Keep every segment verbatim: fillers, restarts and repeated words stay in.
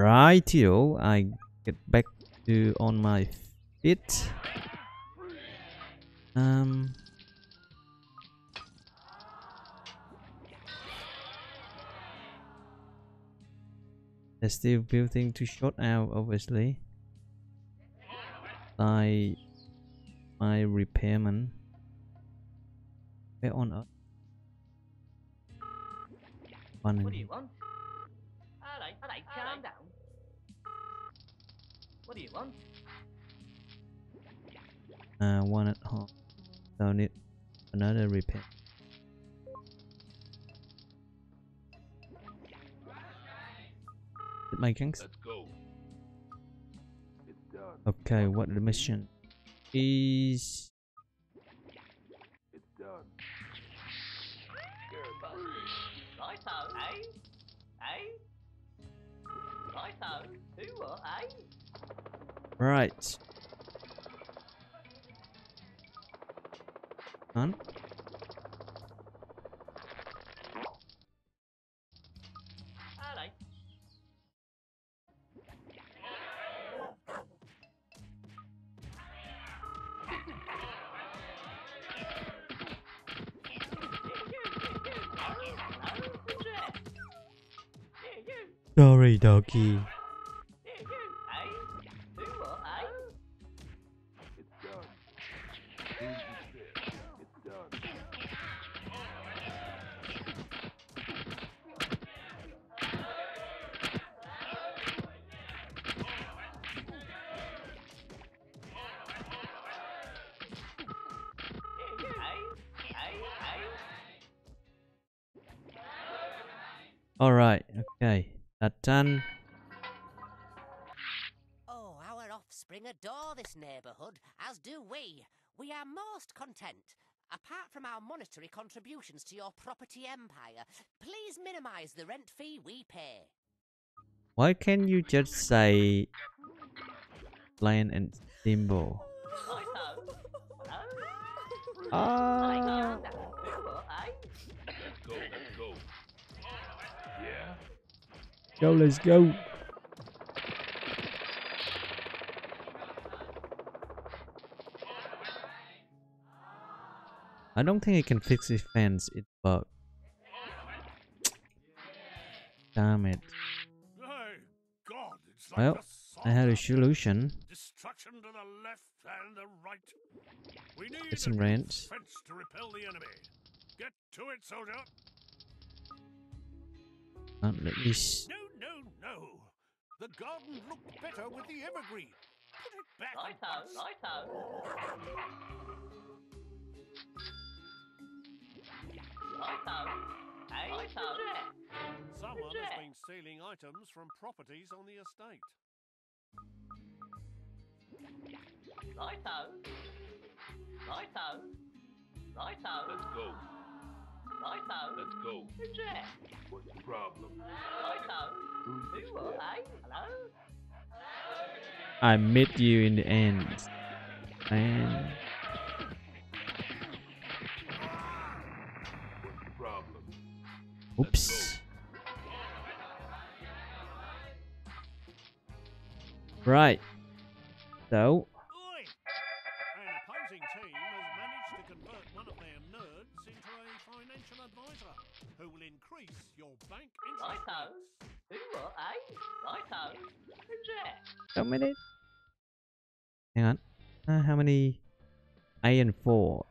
Rightio, I get back to on my feet. Um. There's still building to short out, obviously. Like my repairman. Where on earth? One. What do you want? Alright, alright, calm down. What do you want? Uh, one at home. So need another repair. Did my gangs? Let's go. It's done. Okay, what the mission is? It's done. Righto, eh? Eh? Righto, who what, eh? Right. On. Alright. Sorry, doggy. Yeah, you, eh? Who what, eh? It's done. Who's this? It's done. Yeah, you, eh? Eh? Eh? Alright, okay. That done. Oh, our offspring adore this neighbourhood, as do we. We are most content. Apart from our monetary contributions to your property empire, please minimise the rent fee we pay. Why can't you just say plain and simple? Righto. Hello? Ah. Calm down. Who what, eh? Let's go. Let's go. Yeah. Go, let's go. I don't think it can fix this fence. It's bugged. Damn it. Hey, God, it's like Well, the I had a saga. solution. Destruction to the left and the right. We need Get some a new rents. fence to repel the enemy. Get to it, soldier. Um, let me s- No, no, no. The garden looked better with the evergreen. Put it back at Righto, once. righto. Righto. Eh? Righto. Someone has been stealing items from properties on the estate. Righto. Righto. Righto. Let's go. Righto. Let's go. Who's there? What's the problem? Righto. Who's this? Who what, eh? Hello? I met you in the end. Man. What's the problem? Oops. Right. So, Oi! An opposing team has managed to convert one of their nerds into a financial advisor who will increase your bank interest Righto. rates. Who what, eh? Righto. Who's there? how many? Hang on. Uh, how many? A and four.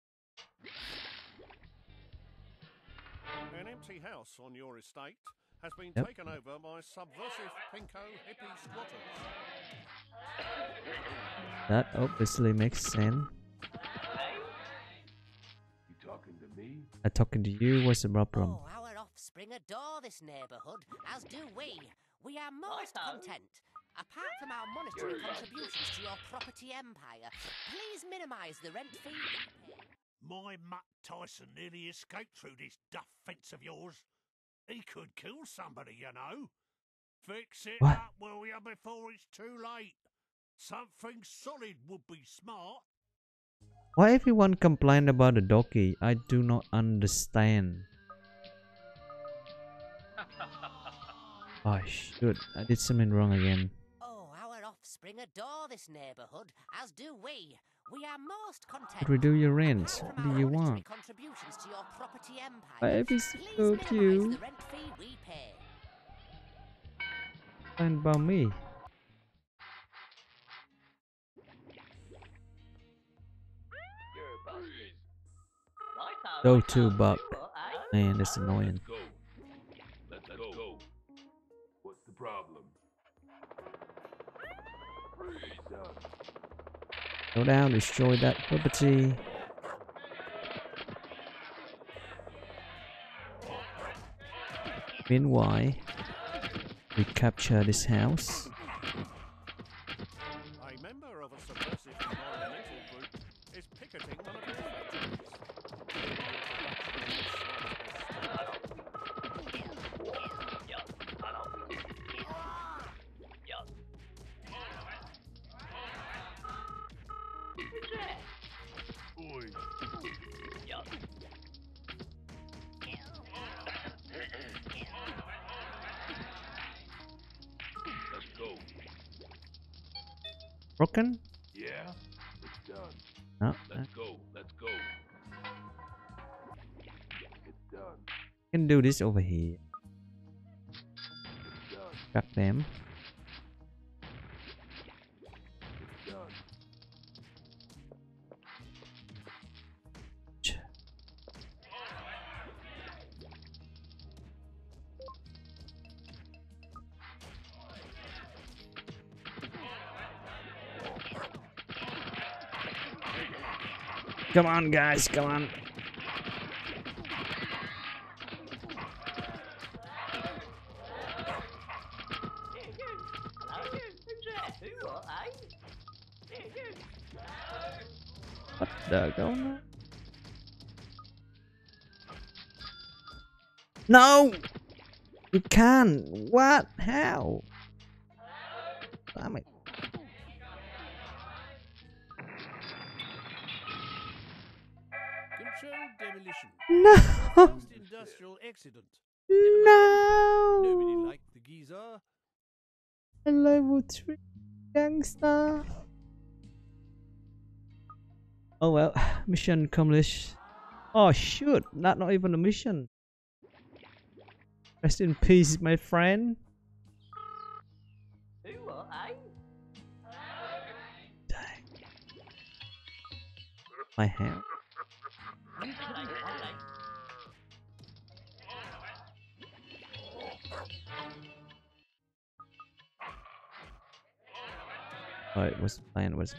An empty house on your estate has been Yep. taken over by subversive pinko hippie squatters. That obviously makes sense. You talking to me? I'm talking to you. What's the problem? Oh, our offspring adore this neighbourhood, as do we. We are most Righto. content. Apart from our monetary contributions to your property empire, please minimise the rent fee we pay. My Mutt Tyson nearly escaped through this duff fence of yours. He could kill somebody, you know. Fix it What? up, will ya, before it's too late. Something solid would be smart. Why everyone complain about the doggy? I do not understand. Oh shoot, I did something wrong again. Oh, our offspring adore this neighbourhood, as do we. We are most content. But we do your rent. Apart What from do our you monetary want? contributions to your property empire, Baby, please so minimise cute. the rent fee we pay. Fine about me. You're a bastard. Righto, Go righto. to Buck. Do what, eh? Man, that's annoying. Go. Let's go. What's the problem? Done. Go down, destroy that property. Meanwhile, we capture this house. A member of a subversive environmental group is picketing one of your factories. Yup, hello. Yup. Who's that? Oi. Yup. Let's go. Broken? Yeah? It's done. No. I Let's go. Let's go. It's done. can do this over here. It's done. Got them. It's done. Ch- Come on, guys, come on. Yeah, you. Hello, you. Who's that? Who what, eh? Yeah, you. What the going on? No! You can't! What? How? Damn it. Controlled demolition. No! Post-industrial accident. Nobody No! liked the geezer. A level three gangster. Oh well, mission accomplished. Oh shoot, not not even a mission. Rest in peace, my friend. Who what, eh? Dang. My hand. Hello, hello. Alright, what's the plan? Was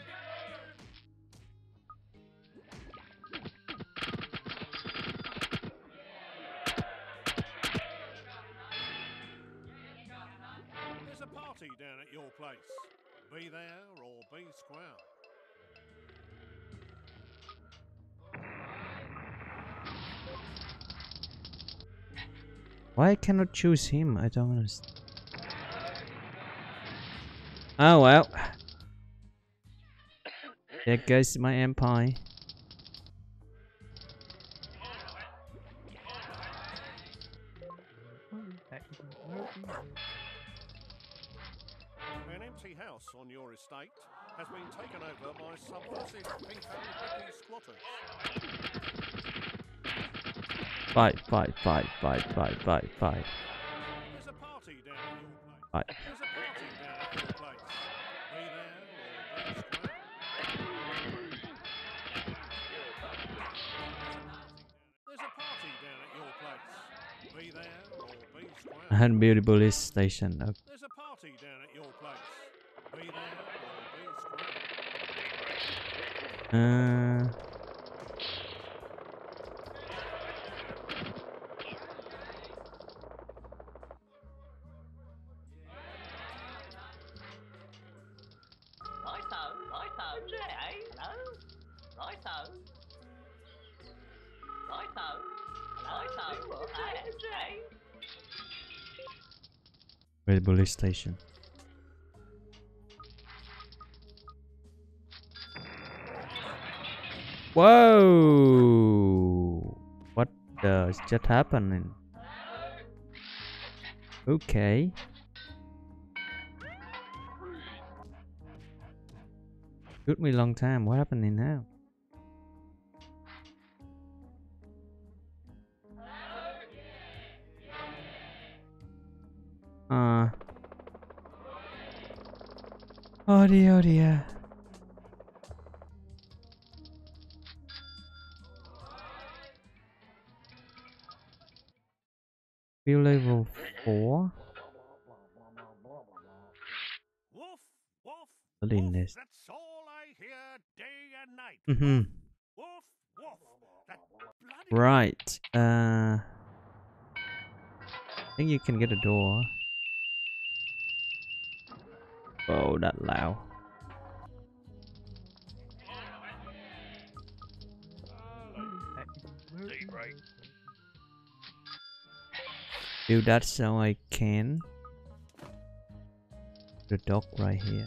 There's a party down at your place. Be there or be square. why I cannot choose him? I don't understand. Oh well. There goes my empire. An empty house on your estate has been taken over by subversive pinko hippie squatters. Fight, fight, fight, fight, fight, fight, fight. There's a party down at your place. Fight. There's a party down at your place. Be there or be square. There's a party down at your place. Be there or be square. I had built a police station. Okay. There's a party down at your place. Be there or be square. Uh, Righto, righto. Who's that, eh? Hello? Righto. Righto. Righto. Who what, eh? Who's that, eh? where the police station? Whoa! What does just happening? Okay. Took me a long time. What happening now? Uh. Oh dear, oh dear. Feel level four. Woof, woof, Holiness. woof. That's all I hear day and night. Mm-hmm. Woof, woof. That bloody Right. Uh. I think you can get a door. Oh, that loud. Tea break. Do that so I can. The dog right here.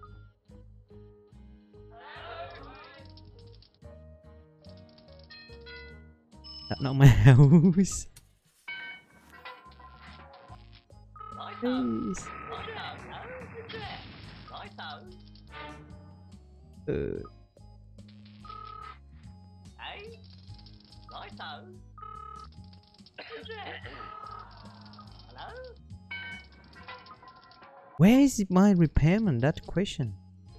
That's not my house. Righto. Please. Righto. Oh, good there. Righto. Uh, Hey. Righto. Who's there? Hello? where is my repairman? That question.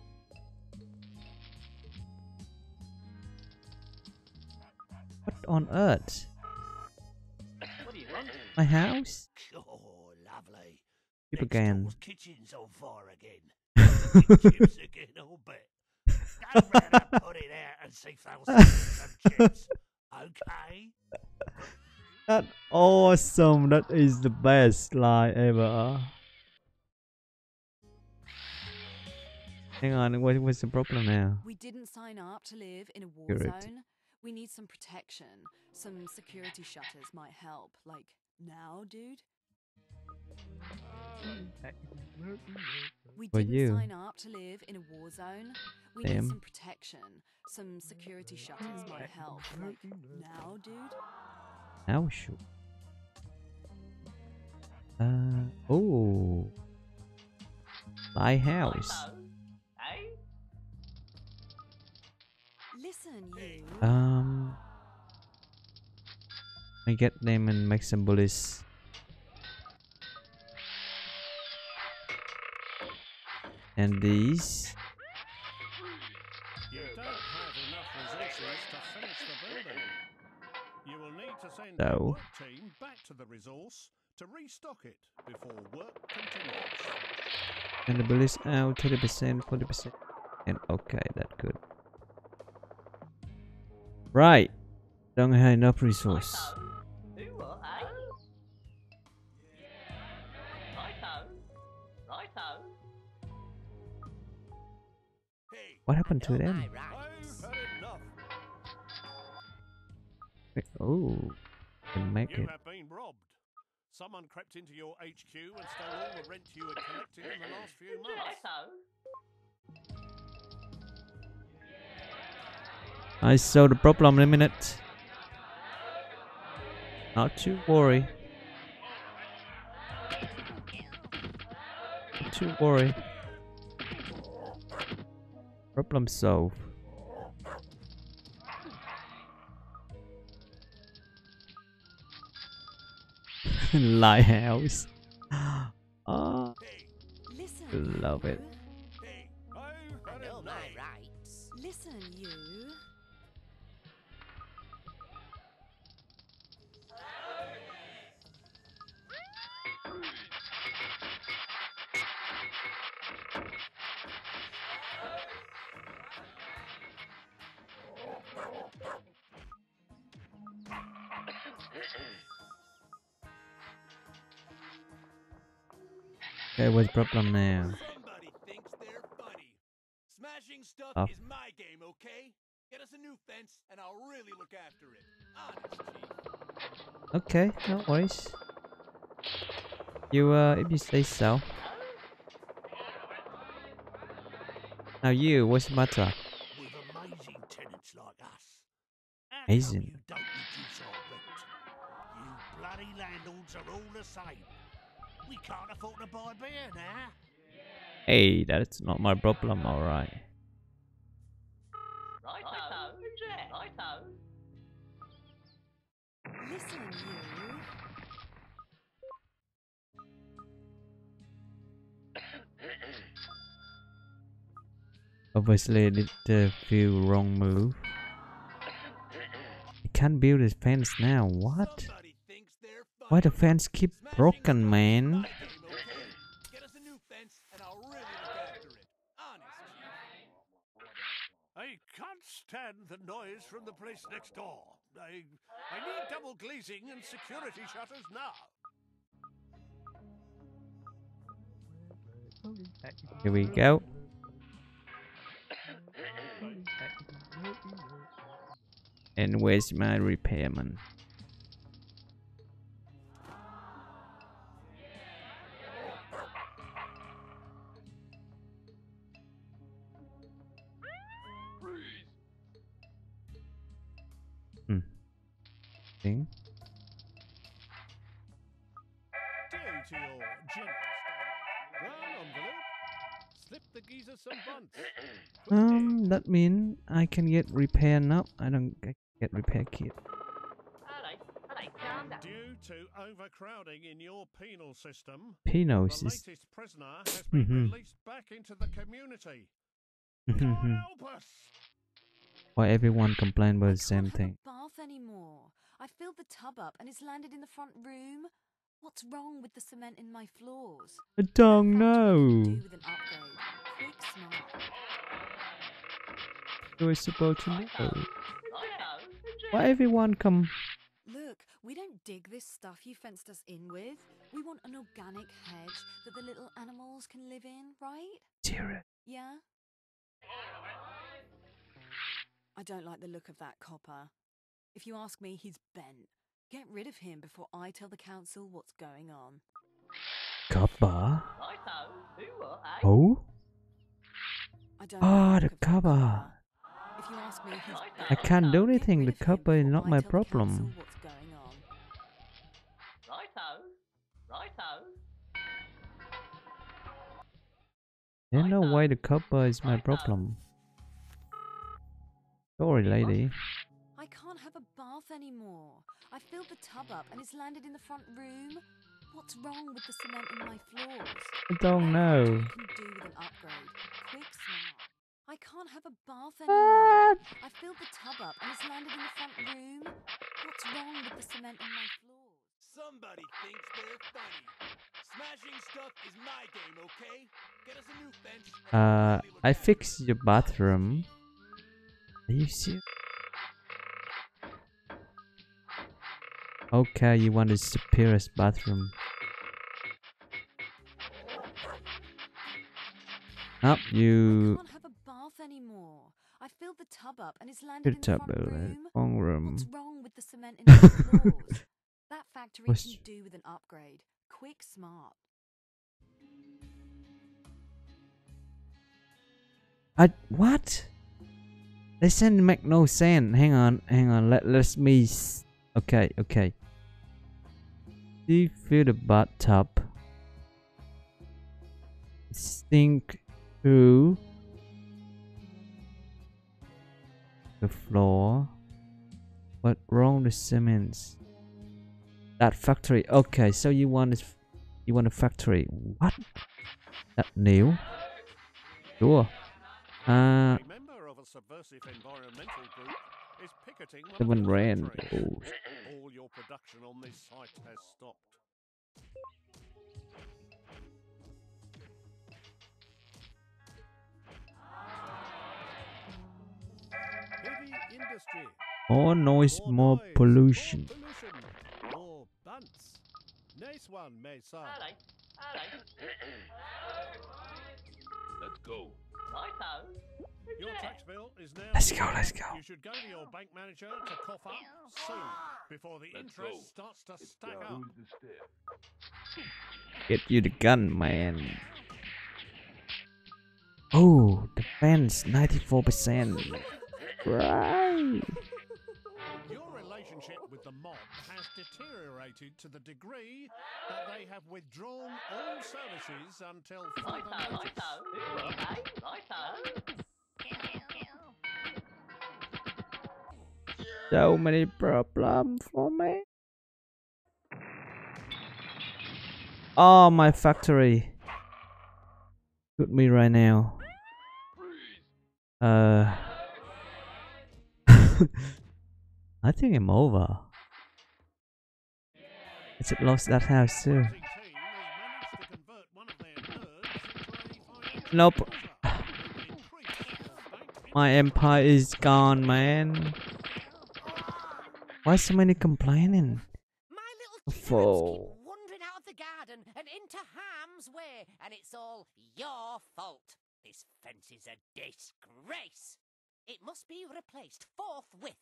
What on earth? What do you want? My house? Oh, lovely. Keep Next again. door's kitchen's on fire again. Chips again, I'll bet. Go round and put it out and see if they'll sell some chips. Okay? That awesome. That is the best lie ever. Hang on, what was the problem now? We didn't sign up to live in a war Correct. zone. We need some protection. Some security shutters might help. Like, now, dude? We For didn't you. sign up to live in a war zone. We Damn. need some protection. Some security shutters might help. Like, now, dude? Now shoot. Uh oh. My house. Righto. Hey. Listen, you. Um I get them and make some bullets. And these. You don't have enough resources to finish the building. You will need to send a So. work team back to the resource to restock it before work continues. And the bullets out thirty percent, forty percent. And okay, that's good. Right. Don't have enough resource. Righto. Who what, eh? Righto. Righto. Hey, What happened to All them? my I've rights. had enough. Oh, can make You it. have been robbed. Someone crept into your H Q and stole all the rent you had collected in the last few months. Righto. I saw the problem in a minute. Not to worry. Not to worry. Problem solved. Lighthouse. Oh, Hey, Listen. love it. you. hey, I've I had know my enough. rights. Listen, you. Okay, what's the problem now? Somebody thinks they're funny. Smashing stuff Oh. is my game, okay? Get us a new fence, and I'll really look after it. Honest, Chief. Okay, no worries. You, uh, if you say so. Now you, what's the matter? With amazing tenants like us. How Amazing. come you don't reduce our rent? You bloody landlords are all the same. We can't afford to buy beer now. Hey, that's not my problem, alright. Obviously, I did a few wrong move. I can't build this fence now. What? Somebody thinks they're funny. Why the fence keep Smashing broken, stuff is man? my game, okay? Get us a new fence and I'll really look after it. Honest, Chief. I can't stand the noise from the place next door. I, I need double glazing and security shutters now. Here we go. And where's my repairman? Hmm. Thing. Due to your generous brown envelope, slip the geezer some bunts. Um, that mean I can get repair now. I don't get, get repair kit. Alright, alright, calm down. Due to overcrowding in your penal system, Pinos the is. latest prisoner has been Mhm. released back into the community. God help us! Why everyone complain about I the same can't have thing? a bath anymore. I filled the tub up and it's landed in the front room. What's wrong with the cement in my floors? I That don't factory could know. do with an upgrade. Quick, smart. You're supposed to know. Righto. Why everyone come? Look, we don't dig this stuff you fenced us in with. We want an organic hedge that the little animals can live in, right? Serious. Yeah? I don't like the look of that copper. If you ask me, he's bent. Get rid of him before I tell the council what's going on. Copper. Righto. Who what, eh? Oh. I don't Ah, like the look of that copper. If you ask me, he's I I bent. can't do Get anything. rid The of him copper is before not I my tell the council problem. what's going on. Righto. Righto. I don't know why the copper is my problem. Sorry, lady. I can't have a bath anymore. I filled the tub up and it's landed in the front room. What's wrong with the cement in my floors? I don't That know. factory can do with an upgrade. Quick, smart. I can't have a bath anymore. I filled the tub up and it's landed in the front room. What's wrong with the cement in my floors? Somebody thinks they're funny. Smashing stuff is my game, okay? Get us a new fence and I'll Uh, really look I after fixed it. your bathroom. Are you serious? Okay, you want a superior's bathroom. Up, I you. can't have a bath anymore. I filled the tub up and it's landed Your in the tub, front uh, room. wrong room. What's wrong with the cement in my floors? That factory What's- can do with an upgrade. Quick, smart. I what? Listen, make no sense. Hang on, hang on. Let let me. S okay, okay. Do you feel the bathtub sink through the floor? What wrong with cements? That factory. Okay, so you want this? You want a factory? What? That new? Sure. Uh, A member of a subversive environmental group is picketing one of seven your rand. factories. Oh. All your production on this site has stopped. Heavy industry. More noise, more noise, pollution. More pollution. More bunts. Nice one, Mesa. Alright. Alright. Let's go. Righto. Your tax bill is now. Let's go, let's go. You should go to your bank manager to cough up soon before the Let's interest go. starts to stack up. Who's the step? Get you the gun, man. Oh, defense ninety-four percent. Right. Your relationship with the mob has deteriorated to the degree that they have withdrawn all services until further Righto. notice. Righto. Who what, eh? Righto. So many problems for me. Oh, my factory. Shoot me right now. Uh, I think I'm over. It's lost that house too. Opposing team has managed to convert one of their nerds into a financial Nope. advisor who will increase your bank My empire is gone, man. Why so many complaining? My little carrots Foe. keep wandering out of the garden and into harm's way, and it's all your fault. This fence is a disgrace. It must be replaced forthwith.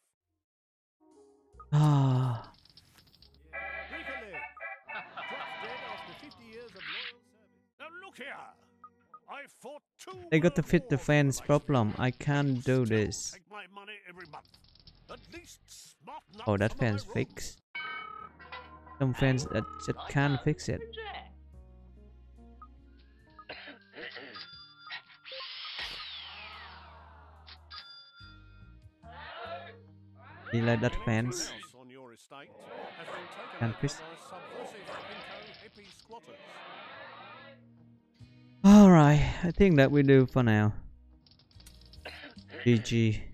Ah, Bricole. Drops dead after fifty years of loyal service. Now look here. I fought two they got to world fit the wars fence for my problem. school. I can't do Still this. Take my money every month. At least smarten up Oh, that some of my fence rules. fixed. Some fence that just can't fix it. You like that An empty fence? house on your estate has been taken Can over fix- by subversive Pinko hippie squatters. Alright, I think that we do for now. G G.